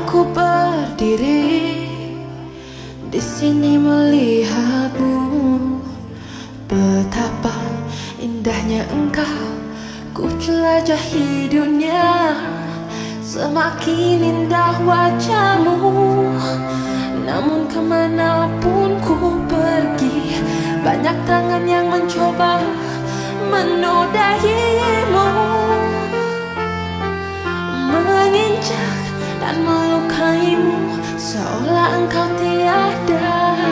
Aku berdiri di sini melihatmu, betapa indahnya engkau. Ku jelajahi dunia, semakin indah wajahmu. Namun kemanapun ku pergi, banyak tangan yang mencoba menodaimu, menginjak dan melukaimu seolah engkau tiada.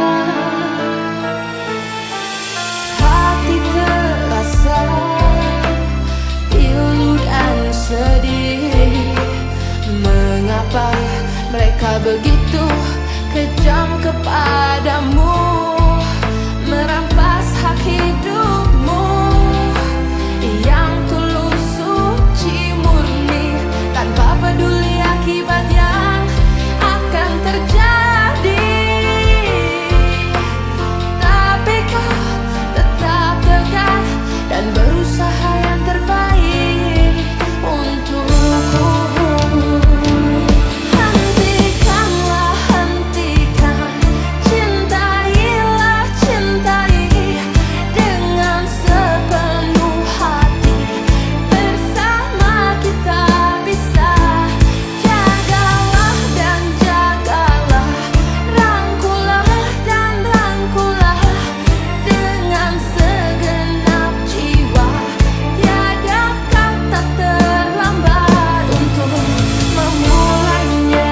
Hati terasa pilu dan sedih. Mengapa mereka begitu kejam kepadamu, merampas hak hidupmu yang tulus, suci, murni, tanpa peduli akibat yang akan terjadi. Tapi kau tetap tegar dan berusaha yang terbaik untukku. Hentikanlah, hentikan, cintailah, cintai dengan sepenuh hati. Bersama kita bisa. Jagalah dan jagalah, rangkulah dan rangkulah dengan segenap jiwa. Tiada kata terlambat untuk memulainya.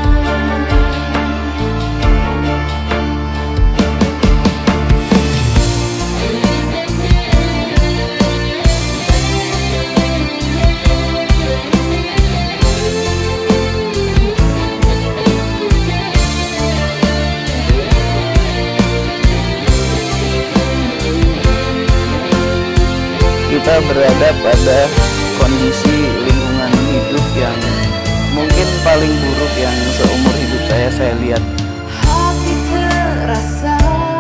Kita berada pada kondisi lingkungan hidup yang mungkin paling buruk yang seumur hidup saya lihat. Hati terasa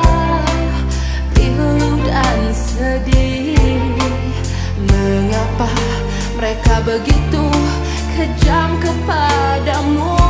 pilu dan sedih. Mengapa mereka begitu kejam kepadamu,